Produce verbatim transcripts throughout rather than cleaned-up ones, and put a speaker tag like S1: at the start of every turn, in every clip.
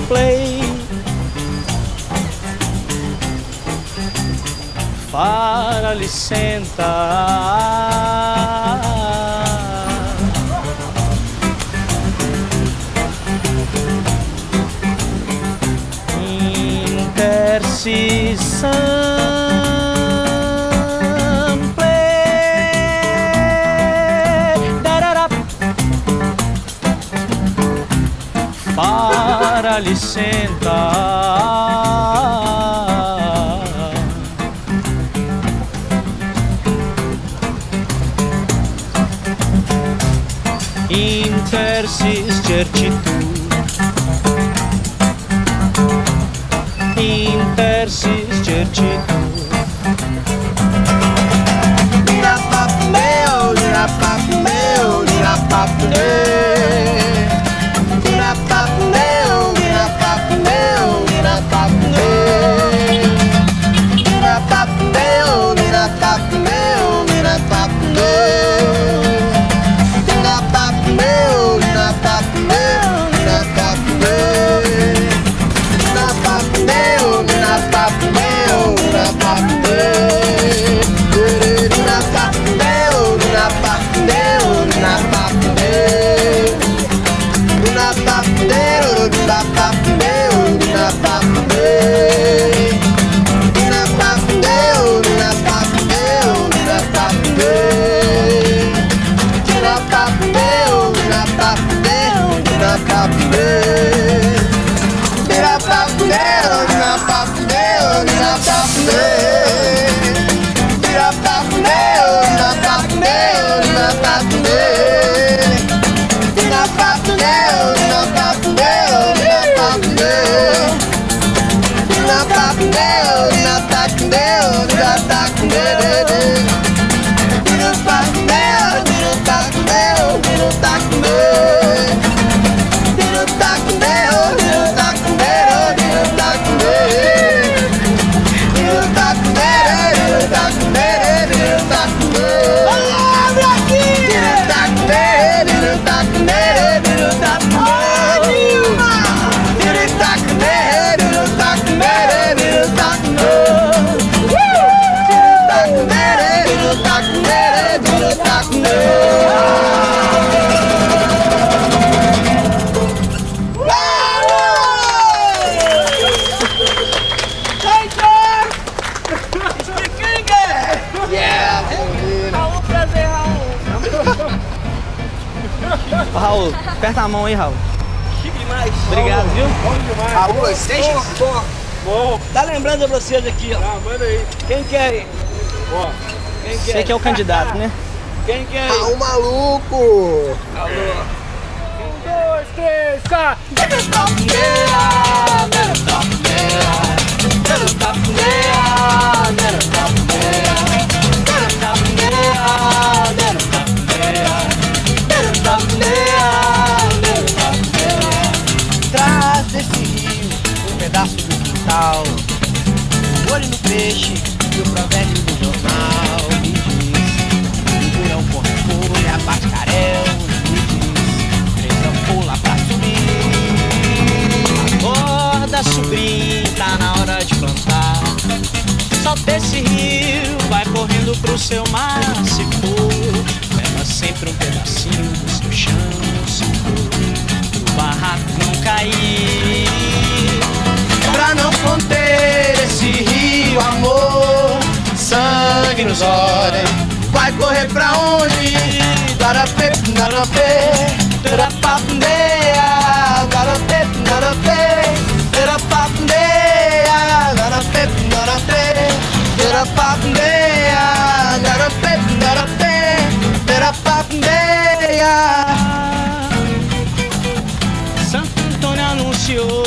S1: play. Fara licenta. Intercisão. Para licenta. Intersis certitud. Intersis certitud.
S2: Nirapapneo, nirapapneo, nirapapneo. Nirapapneo, nirapapneo, nirapapneo. Nirapapneo, nirapapneo, nirapapneo. Nirapapneo, nirapapneo, nirapapneo. Nirapapneo, nirapapneo, nirapapneo. Nirapapneo, nirapapneo, nirapapneo. Nirapapneo, nirapapneo, nirapapneo. Nirapapneo, nirapapneo, nirapapneo. Nirapapneo, nirapapneo, nirapapneo. Nirapapneo, nirapapneo, nirapapneo. Nirapapneo, nirapapneo, nirapapneo. Nirapapneo, nirapapneo, nirapapneo. Nirapapneo, nirapapneo, nirapapneo. Nirapapneo, nirapapneo, nirapapneo. Nirapapneo, nirapapneo, nirapapneo. Nirapapneo, nirapapneo, nirapapneo. Abre aqui! Nirapapneo, nirapapneo, nirapapneo. Nirapapneo, nirapapneo, nirapapneo.
S1: Ô, Raul, aperta a mão aí, Raul.
S3: Que demais.
S1: Obrigado, viu?
S3: Bom demais.
S2: Raul, deixa.
S3: Bom, bom.
S1: Dá lembrança pra vocês aqui, ó.
S3: Ah, manda aí.
S1: Quem quer aí?
S3: Ó.
S1: Quem quer? Você que é o candidato, né?
S3: Quem quer aí?
S2: Raul maluco.
S3: Alô. Um, dois, três, quatro.
S2: Traz desse rio um pedaço do quintal, olho no peixe e o provérbio do jornal me diz: figurão por folha, bascarel me diz, três ampola pra subir.
S1: Acorda, sobrinho, tá na hora de plantar. Solta esse rio, vai correndo pro seu mar. Se for, leva sempre um pedacinho do seu chão, se for, pro barraco não cair.
S2: Pra não conter esse rio, amor, sangue nos olhos, vai correr pra onde? Darapê, darapê, darapapnea, darapê, darapê, darapapnea, darapê, darapê, darapapnea, darapê, darapê, darapapnea.
S1: Santo Antônio anunciou,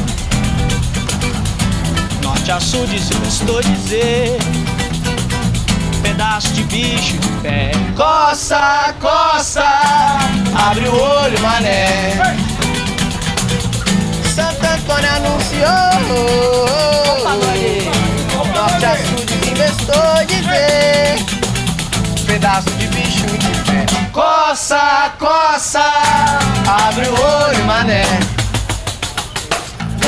S1: norte a sul diz, eu estou dizer, pedaço de bicho de pé.
S2: Coça, coça, abre o olho, mané. Santo Antônio anunciou, norte a sul diz, eu estou dizer, pedaço de bicho de pé. Coça, coça, abre o olho, mané.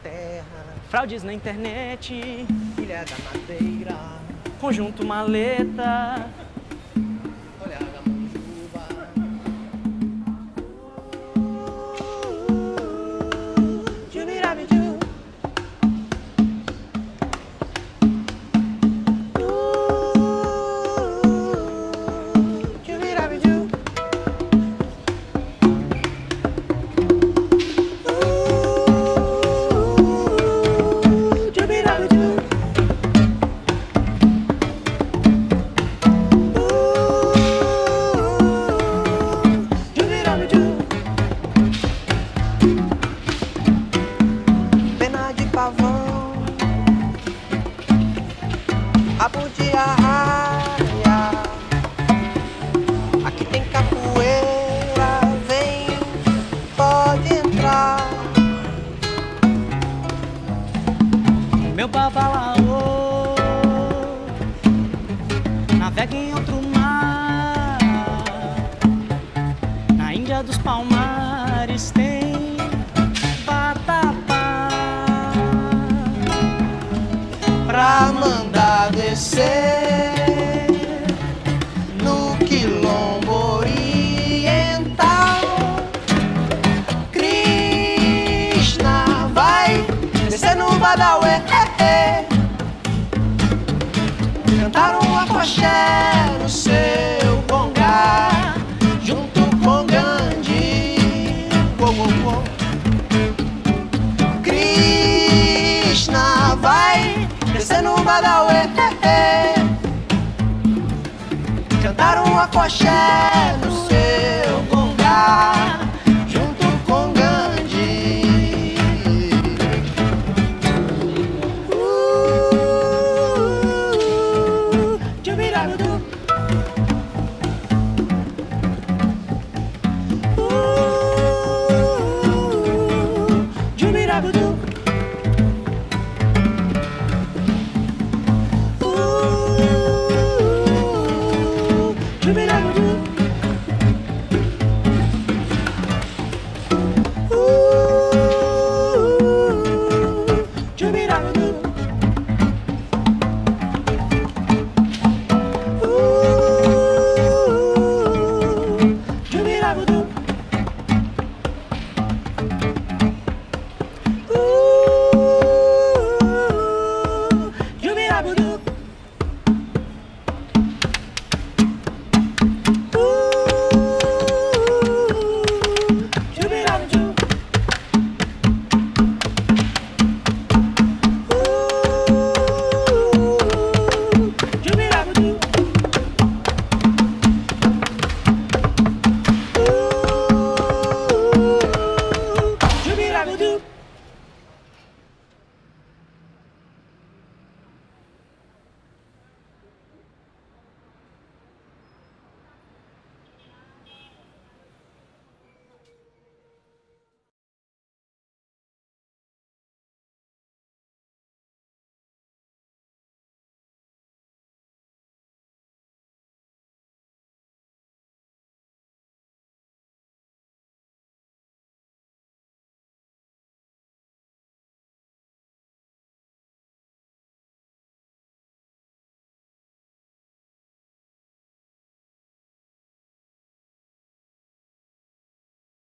S2: terra,
S1: fraudes na internet,
S2: ilha da madeira,
S1: conjunto maleta,
S2: olha a manjuba. Jubirabiju. Jubirabiju. Pena de pavão, rabo de arraia. Aqui tem capoeira, vem, pode entrar.
S1: meu babalaô navega em outro mar. Na Índia dos Palmares tem vatapá
S2: Pra mandar descer no quilombo oriental. Krishna vai descer no Badauê, cantar um afoxé no seu congá, junto com Gandhi. Uou, uou, uou. Krishna vai descer no Badauê, cantar um afoxé no